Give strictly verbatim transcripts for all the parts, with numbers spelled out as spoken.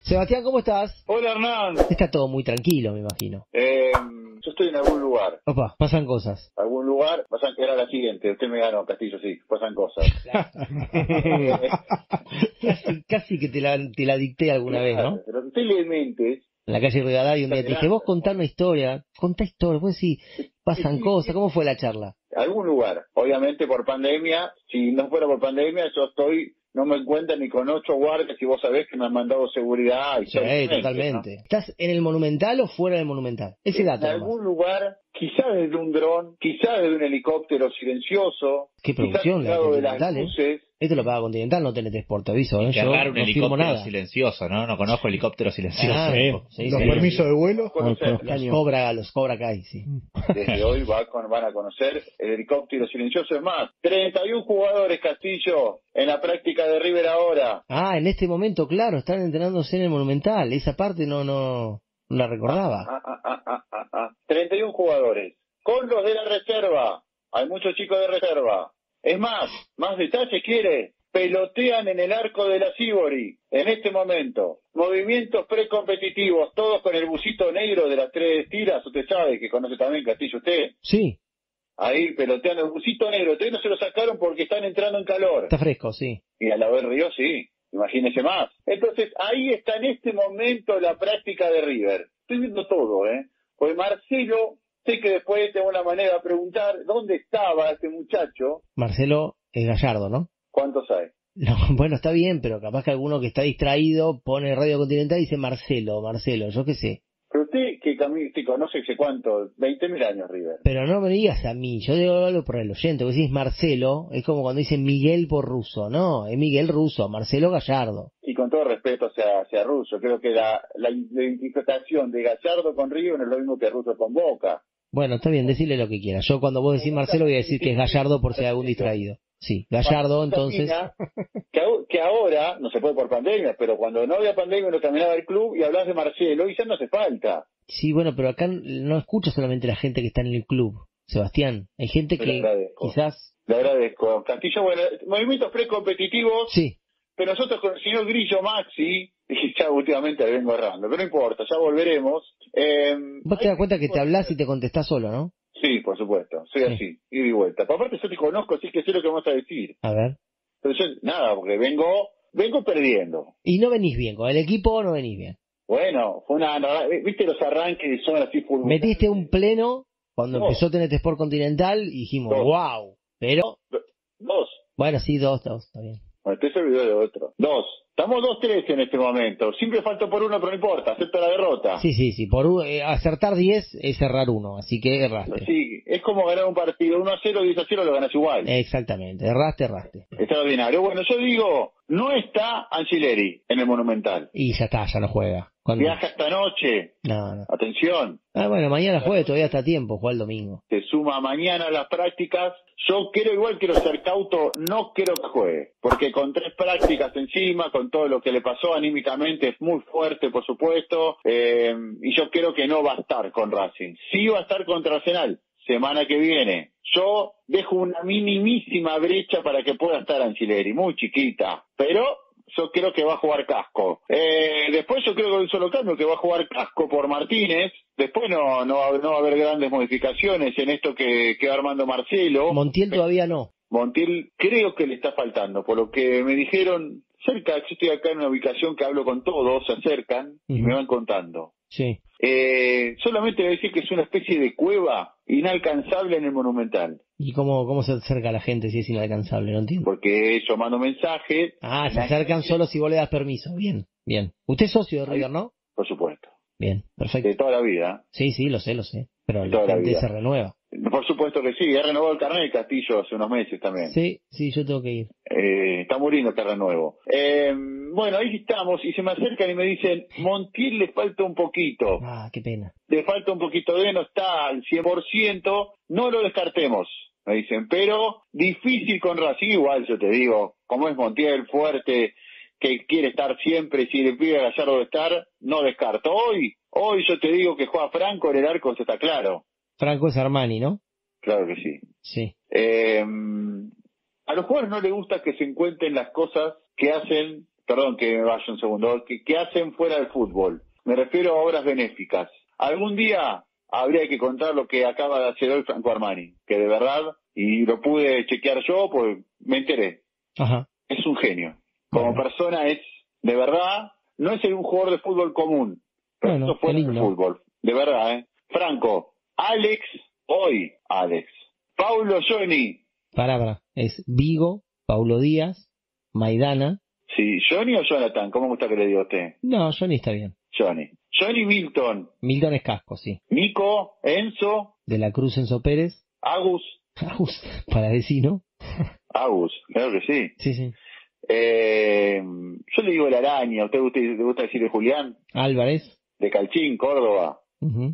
Sebastián, ¿cómo estás? Hola, Hernán. Está todo muy tranquilo, me imagino. Eh, yo estoy en algún lugar. Opa, pasan cosas. Algún lugar, pasan, era la siguiente. Usted me ganó, Castillo, sí, pasan cosas. casi, casi que te la, te la dicté alguna vez, ¿no? Pero usted le mentes. En la calle Rivadavia un día te dije, vos contá una historia, contá historia, vos decís, pasan cosas, ¿cómo fue la charla? Algún lugar. Obviamente por pandemia, si no fuera por pandemia, yo estoy... No me encuentran ni con ocho guardias y vos sabés que me han mandado seguridad. Y sí, totalmente. ¿No? ¿Estás en el Monumental o fuera del Monumental? Ese en dato. En algún lugar, quizás desde un dron, quizás desde un helicóptero silencioso. Qué producción la de las luces. ¿eh? Esto lo paga Continental, no tenés Transporte, aviso. ¿eh? Qué Yo raro un no helicóptero nada. silencioso, ¿no? No conozco helicóptero silencioso. Ah, ¿eh? sí, ¿Los sí, permisos sí. de vuelo? Los, los cobra, los cobra Kai, sí. Desde hoy va con, van a conocer el helicóptero silencioso. Es más, treinta y uno jugadores, Castillo, en la práctica de River ahora. Ah, en este momento, claro, están entrenándose en el Monumental. Esa parte no no, no la recordaba. Ah, ah, ah, ah, ah, ah. treinta y uno jugadores. Con los de la reserva. Hay muchos chicos de reserva. Es más, más detalles quiere. Pelotean en el arco de la Sibori en este momento. Movimientos precompetitivos, todos con el busito negro de las tres tiras. Usted sabe que conoce también, Castillo, usted. Sí. Ahí peloteando el busito negro. Ustedes no se lo sacaron porque están entrando en calor. Está fresco, sí. Y a la vez Río, sí. Imagínese más. Entonces, ahí está en este momento la práctica de River. Estoy viendo todo, ¿eh? Pues Marcelo, sé que después tengo una manera de preguntar dónde estaba este muchacho. Marcelo es Gallardo, ¿no? ¿Cuántos hay? No, bueno, está bien, pero capaz que alguno que está distraído pone Radio Continental y dice Marcelo, Marcelo, yo qué sé. Pero usted que cami- te conoce hace cuánto, veinte mil años, River. Pero no me digas a mí, yo digo algo por el oyente, porque si es Marcelo, es como cuando dicen Miguel por Russo, no, es Miguel Russo, Marcelo Gallardo. Y con todo respeto hacia, hacia Russo, creo que la, la identificación de Gallardo con River no es lo mismo que Russo con Boca. Bueno, está bien, decirle lo que quiera. Yo cuando vos decís Marcelo voy a decir que es Gallardo por si hay algún distraído. Sí, Gallardo, entonces... Que, que ahora, no se puede por pandemia, pero cuando no había pandemia uno caminaba al club y hablas de Marcelo y ya no hace falta. Sí, bueno, pero acá no escucha solamente la gente que está en el club, Sebastián. Hay gente que quizás... Le agradezco. Castillo, bueno, movimientos precompetitivos. Sí. Pero nosotros con el señor Grillo Maxi, y ya últimamente le vengo errando, pero no importa, ya volveremos. Eh, Vos te das cuenta que te hablas y te contestás solo, ¿no? Sí, por supuesto, soy sí. así, ida y vuelta. Pero aparte yo te conozco, así que sé lo que vas a decir. A ver. Pero yo, nada, porque vengo, vengo perdiendo. Y no venís bien, con el equipo no venís bien. Bueno, fue una, viste los arranques son así fulminantes. Metiste un pleno cuando dos. empezó T N T Sport Continental y dijimos, dos. wow, pero... Dos. Bueno, sí, dos, dos, está bien. Bueno, usted se olvidó de otro. Dos. Estamos dos tres en este momento. Siempre falta por uno, pero no importa. Acepta la derrota. Sí, sí, sí. Por un, eh, acertar diez es cerrar uno, así que erraste. Sí, es como ganar un partido. uno a cero, diez a cero lo ganas igual. Exactamente. Erraste, erraste. Extraordinario. Bueno, yo digo, no está Angileri en el Monumental. Y ya está, ya no juega. ¿Cuándo? Viaja esta noche. No, no. Atención. Ah, bueno, mañana juegue, todavía está a tiempo, juega el domingo. Se suma mañana a las prácticas. Yo quiero, igual quiero ser cauto, no quiero que juegue. Porque con tres prácticas encima, con todo lo que le pasó anímicamente, es muy fuerte, por supuesto. Eh, y yo creo que no va a estar con Racing. Sí va a estar contra Arsenal, semana que viene. Yo dejo una minimísima brecha para que pueda estar Angileri, muy chiquita. Pero... yo creo que va a jugar Casco. Eh, después yo creo que un solo cambio, que va a jugar Casco por Martínez. Después no no, va, no va a haber grandes modificaciones en esto que, que va armando Marcelo. Montiel todavía no. Montiel creo que le está faltando, por lo que me dijeron, cerca, yo estoy acá en una ubicación que hablo con todos, se acercan uh-huh. y me van contando. Sí. Eh, solamente voy a decir que es una especie de cueva inalcanzable en el Monumental. ¿Y cómo, cómo se acerca la gente si es inalcanzable? No entiendo. Porque yo mando mensajes. Ah, se acercan solo si vos le das permiso. Bien, bien. Usted es socio de River, ¿no? Por supuesto. Bien, perfecto. De toda la vida. Sí, sí, lo sé, lo sé. Pero la gente se renueva. Por supuesto que sí, he renovado el carnet de Castillo hace unos meses también. Sí, sí, yo tengo que ir. Eh, está muriendo que renuevo. Eh, bueno, ahí estamos y se me acercan y me dicen, Montiel le falta un poquito. Ah, qué pena. Le falta un poquito de, no está al cien por ciento, no lo descartemos, me dicen, pero difícil con Racing, igual yo te digo, como es Montiel fuerte, que quiere estar siempre, si le pide a Gallardo de estar, no descarto. Hoy, hoy yo te digo que juega Franco en el arco, eso está claro. Franco es Armani, ¿no? Claro que sí. Sí. Eh, a los jugadores no les gusta que se encuentren las cosas que hacen perdón que me vaya un segundo, que, que hacen fuera del fútbol. Me refiero a obras benéficas. Algún día habría que contar lo que acaba de hacer hoy Franco Armani, que de verdad, y lo pude chequear yo, pues me enteré. Ajá. Es un genio. Como Bueno. persona es, de verdad, no es un jugador de fútbol común, pero Bueno, eso fuera qué del lindo. fútbol. De verdad, ¿eh? Franco, Alex, hoy Alex. Paulo Johnny. Pará, pará. Es Vigo, Paulo Díaz, Maidana. Sí, Johnny o Jonathan, ¿cómo me gusta que le diga a usted? No, Johnny está bien. Johnny. Johnny Milton. Milton es Casco, sí. Nico, Enzo, De la Cruz, Enzo Pérez. Agus. Agus, para vecino. Agus, claro que sí. Sí, sí. Eh, yo le digo la araña, ¿a usted, usted le gusta decirle Julián? Álvarez. De Calchín, Córdoba. Uh-huh.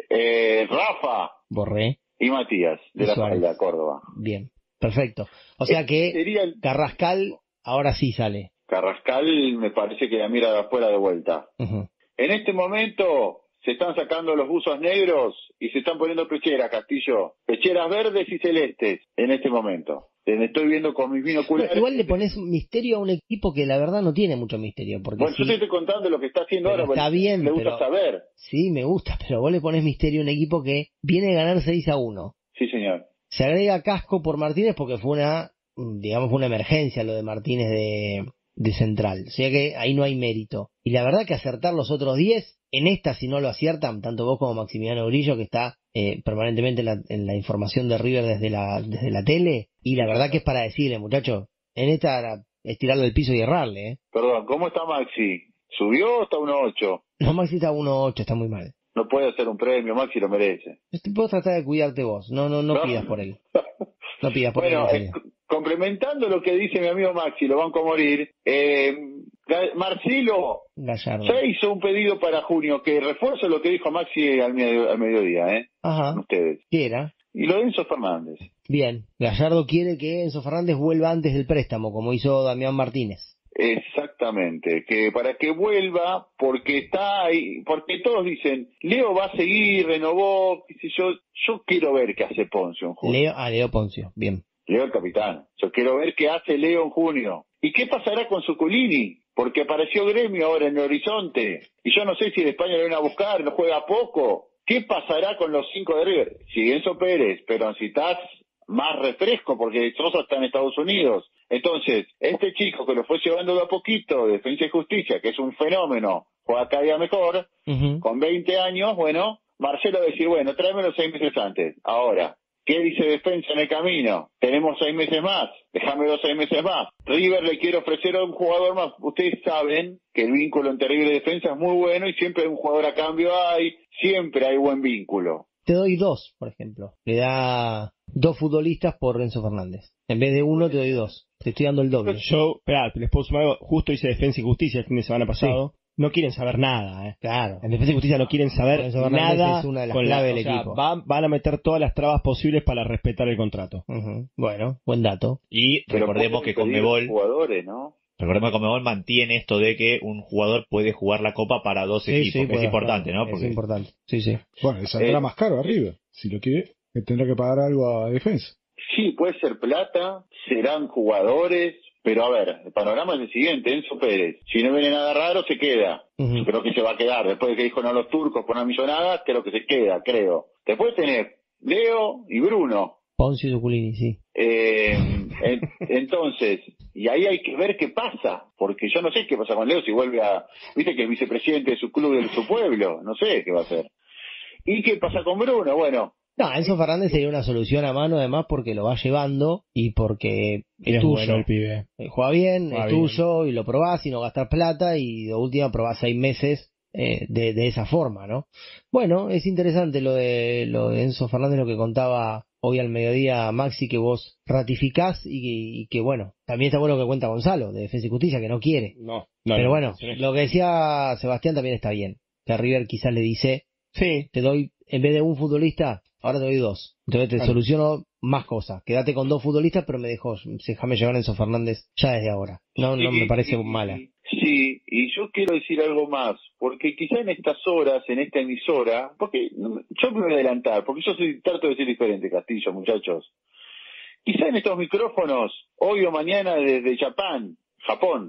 Eh, Rafa. Borré. Y Matías, de Y la Suárez. Falda, Córdoba. Bien, perfecto. O sea que Sería el... Carrascal ahora sí sale. Carrascal me parece que la mira de afuera de vuelta. Uh-huh. En este momento se están sacando los buzos negros y se están poniendo pecheras, Castillo. Pecheras verdes y celestes en este momento. Estoy viendo con mis binoculares. Igual le pones misterio a un equipo que la verdad no tiene mucho misterio. Porque Bueno, sí, yo te estoy contando lo que está haciendo pero ahora. está bien, le gusta pero- saber. Sí, me gusta, pero vos le pones misterio a un equipo que viene a ganar seis a uno. Sí, señor. Se agrega Casco por Martínez porque fue una, digamos, una emergencia lo de Martínez de, de central. O sea que ahí no hay mérito. Y la verdad que acertar los otros diez, en esta si no lo aciertan, tanto vos como Maximiliano Grillo, que está eh, permanentemente en la, en la información de River desde la, desde la tele, y la verdad que es para decirle, muchachos, en esta era estirarle al piso y errarle, ¿eh? Perdón, ¿cómo está Maxi? ¿Subió o está uno ocho? No, Maxi está uno ocho, está muy mal. No puede hacer un premio, Maxi lo merece. Vos tratás de cuidarte vos, no, no, no, ¿No? pidas por él. No pidas por Bueno, él. eh, complementando lo que dice mi amigo Maxi, lo banco a morir, eh, Ga- Marcelo Gallardo. ya hizo un pedido para junio, que refuerzo lo que dijo Maxi al, medio- al mediodía, ¿eh? Ajá. Ustedes. ¿Qué era? Y lo de Enzo Fernández. Bien, Gallardo quiere que Enzo Fernández vuelva antes del préstamo, como hizo Damián Martínez. Exactamente, que para que vuelva, porque está ahí, porque todos dicen, Leo va a seguir, renovó, qué sé yo, yo quiero ver qué hace Poncio en junio. Leo, ah, Leo Poncio, bien. Leo el capitán, yo quiero ver qué hace Leo en junio. ¿Y qué pasará con Zuculini? Porque apareció Gremio ahora en el horizonte, y yo no sé si de España lo van a buscar, no juega poco. ¿Qué pasará con los cinco de River? Si Enzo Pérez, pero necesitas más refresco, porque Sosa está en Estados Unidos. Entonces, este chico que lo fue llevando de a poquito, Defensa y Justicia, que es un fenómeno, juega cada día mejor, Uh-huh. con veinte años, bueno, Marcelo va a decir, bueno, tráemelo seis meses antes. Ahora, ¿qué dice Defensa en el camino? Tenemos seis meses más, déjamelo seis meses más. River le quiere ofrecer a un jugador más. Ustedes saben que el vínculo entre River y Defensa es muy bueno y siempre hay un jugador a cambio, hay, siempre hay buen vínculo. Te doy dos, por ejemplo. Le da dos futbolistas por Enzo Fernández. En vez de uno, te doy dos. Te estoy dando el doble. Yo, esperá, les puedo sumar algo. Justo hice Defensa y Justicia el fin de semana pasado. No quieren saber nada, ¿eh? Claro. En Defensa y Justicia no quieren saber Enzo Fernández nada. es una de las con la- claves del o sea, equipo. van, van a meter todas las trabas posibles para respetar el contrato. Uh-huh. Bueno, buen dato. Y Pero recordemos que pueden pedir Conmebol, jugadores, ¿no? recordemos que Conmebol mantiene esto de que un jugador puede jugar la copa para dos equipos, que es puede importante, jugar. ¿no? Porque Es importante. Sí, sí. Bueno, le saldrá Eh, más caro a River. Si lo quiere, que tendrá que pagar algo a defensa. Sí, puede ser plata, serán jugadores, pero a ver, el panorama es el siguiente, Enzo Pérez, si no viene nada raro se queda, Uh-huh. yo creo que se va a quedar, después de que dijo no a los turcos por una millonada, creo que se queda, creo. Después tenés Leo y Bruno, Poncio y Zuculini, sí. eh, en- entonces, y ahí hay que ver qué pasa, porque yo no sé qué pasa con Leo si vuelve a, viste que es vicepresidente de su club y de su pueblo, no sé qué va a hacer. ¿Y qué pasa con Bruno? Bueno, No, Enzo Fernández sería una solución a mano, además, porque lo va llevando y porque Y es es tuyo. bueno el pibe. Eh, Juega bien, Juega es bien. tuyo y lo probás y no gastar plata y de última probás seis meses eh, de, de esa forma, ¿no? Bueno, es interesante lo de, lo de Enzo Fernández, lo que contaba hoy al mediodía Maxi, que vos ratificás y, y que bueno, también está bueno que cuenta Gonzalo de Defensa y Justicia, que no quiere. No, no. Pero no, bueno, no, no. lo que decía Sebastián también está bien, que a River quizás le dice, Sí, te doy, en vez de un futbolista, ahora te doy dos. Entonces te Claro. soluciono más cosas. Quédate con dos futbolistas, pero me dejó, déjame llevar a Enzo Fernández ya desde ahora. No, no Sí, me parece y- mala. Sí, y yo quiero decir algo más, porque quizá en estas horas, en esta emisora, porque no- yo me voy a adelantar, porque yo soy, trato de ser diferente, Castillo, muchachos. Quizá en estos micrófonos, hoy o mañana desde Japón, Japón,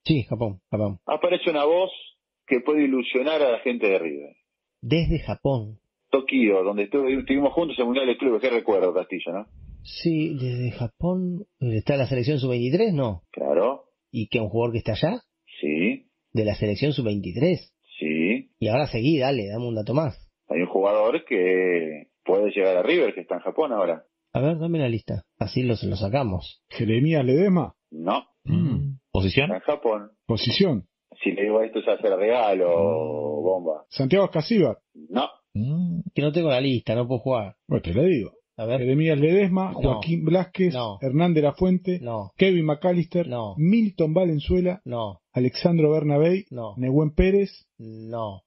Sí, Japón, Japón. Aparece una voz que puede ilusionar a la gente de River. Desde Japón. Tokio, donde estuve- estuvimos juntos en el Mundial de Clubes, qué recuerdo, Castillo, ¿no? Sí, desde Japón. ¿Está en la selección sub veintitrés? No. Claro, ¿Y que un jugador que está allá? sí, De la selección sub veintitrés. sí. Y ahora seguí, dale, dame un dato más. Hay un jugador que puede llegar a River, que está en Japón ahora. A ver, dame la lista. Así los lo sacamos. Jeremías Ledesma, No, Mm. ¿Posición? está en Japón. posición. Si le digo esto es hacer regalo, bomba. Santiago Escasíbar, No, Mm. Que no tengo la lista, no puedo jugar. bueno, te la digo. A ver. Jeremías Ledesma, No. Joaquín Blasquez, No. Hernández La Fuente, No, Kevin McAllister, No. Milton Valenzuela, no, Alexandro Bernabé, no, Nehuen Pérez. no.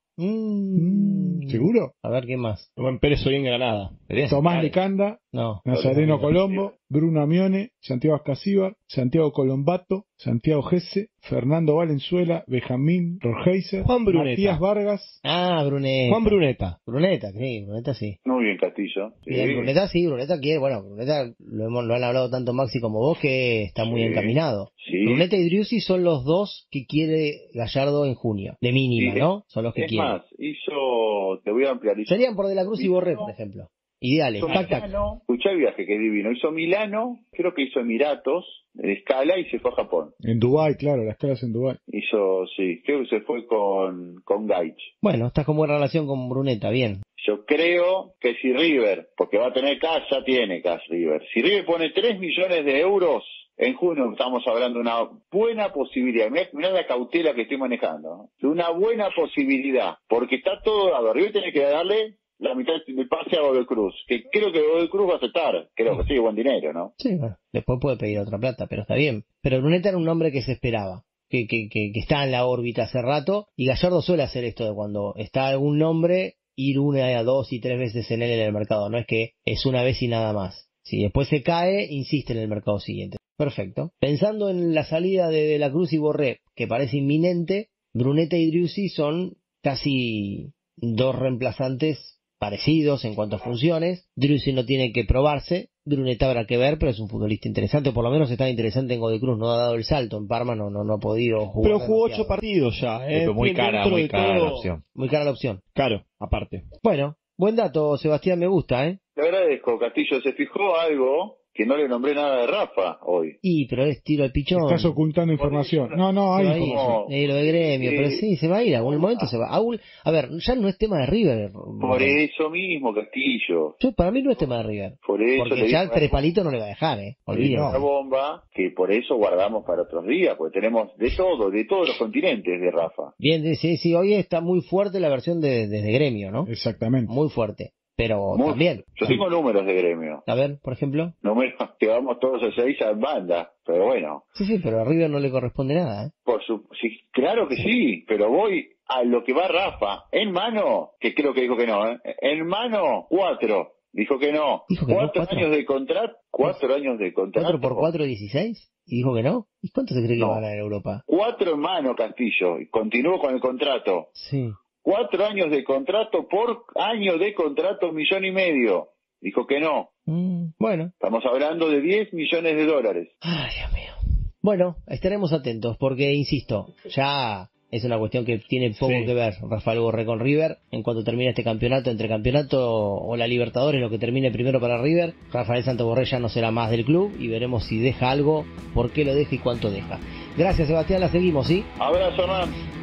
Mm, Mm. ¿Seguro? A ver, ¿qué más? Buen Pérez hoy en Granada. Deberían Tomás sacar. Lecanda, No. Nazareno No, Colombo, Bruno Amione, Santiago Escasíbar, Santiago Colombato, Santiago Gese, Fernando Valenzuela, Benjamín Rorgeiser, Juan Bruneta. Matías Vargas. Ah, Bruneta. Juan Bruneta. Bruneta, sí, Bruneta sí. muy bien, Castillo. Sí. Bien, Bruneta sí, Bruneta quiere, bueno, Bruneta lo, hemos, lo han hablado tanto Maxi como vos que está muy Sí. encaminado. Sí. Bruneta y Driussi son los dos que quiere Gallardo en junio, de mínima, Sí, ¿no? Son los que Es quieren. más, hizo, te voy a ampliar. Hizo, Serían por De la Cruz y Borré, por ejemplo. Ideales, hizo tac, tac. Milano, escuchá el viaje que es divino. Hizo Milano, creo que hizo Emiratos, de escala y se fue a Japón. En Dubái, claro, las caras en Dubái. Hizo, sí, creo que se fue con, con Gaich. Bueno, estás con buena relación con Bruneta, bien. Yo creo que si River, porque va a tener cash, ya tiene cash River. Si River pone tres millones de euros, en junio estamos hablando de una buena posibilidad. Mirá, mirá la cautela que estoy manejando, ¿no? De una buena posibilidad, porque está todo dado. River tiene que darle la mitad del pase a Godoy Cruz, que creo que Godoy Cruz va a aceptar. Creo que sí, buen dinero, ¿no? Sí, bueno, después puede pedir otra plata, pero está bien. Pero Bruneta era un nombre que se esperaba, que, que, que, que está en la órbita hace rato, y Gallardo suele hacer esto de cuando está algún nombre, ir una, dos y tres veces en él en el mercado, no es que es una vez y nada más. Si después se cae, insiste en el mercado siguiente. Perfecto. Pensando en la salida de De la Cruz y Borré, que parece inminente, Bruneta y Driussi son casi dos reemplazantes parecidos en cuanto a funciones. Driussi no tiene que probarse, Bruneta habrá que ver, pero es un futbolista interesante, por lo menos está interesante en Godoy Cruz, no ha dado el salto, en Parma no, no, no ha podido jugar. Pero jugó demasiado. ocho partidos ya. Sí, ¿eh? pero muy Dentro cara, de muy cara todo- la opción. Muy cara la opción. Caro, aparte. Bueno, buen dato, Sebastián, me gusta, ¿eh? Le agradezco, Castillo. Se fijó algo que no le nombré nada de Rafa hoy. Y, pero es tiro al pichón. Estás ocultando información. No, no, Se hay va a ir, información. eh, lo de gremio, Sí. pero sí, se va a ir, algún momento se va. Aún- a ver, ya no es tema de River. Por eso mismo, Castillo. Yo, para mí no es tema de River. Por eso Porque le ya el digo- tres palito no le va a dejar, eh. Olvídate. Una bomba que por eso guardamos para otros días, porque tenemos de todo, de todos los continentes de Rafa. Bien, sí, sí, hoy está muy fuerte la versión de, desde gremio, ¿no? Exactamente. Muy fuerte. Pero Muy- también. Yo tengo números de gremio, A ver, por ejemplo. números que vamos todos a seis en banda, pero bueno, Sí, sí, pero a River no le corresponde nada, ¿eh? por su, sí, claro que sí, pero voy a lo que va Rafa, en mano, que creo que dijo que no, ¿eh? En mano, cuatro, dijo que no, Dijo que no, cuatro, cuatro. años de contrato, cuatro años de contrato, ¿cuatro por cuatro, dieciséis? ¿Y dijo que no? ¿Y cuánto se cree que No. va a ganar en Europa? cuatro en mano Castillo, y continúo con el contrato. Sí. Cuatro años de contrato por año de contrato, un millón y medio. Dijo que no. Mm, bueno. Estamos hablando de diez millones de dólares. Ay, Dios mío. Bueno, estaremos atentos porque, insisto, ya es una cuestión que tiene poco Sí. que ver Rafael Borré con River. En cuanto termine este campeonato, entre campeonato o la Libertadores, lo que termine primero para River, Rafael Santos Borré ya no será más del club y veremos si deja algo, por qué lo deja y cuánto deja. Gracias, Sebastián, la seguimos, ¿sí? Abrazo, Hernán.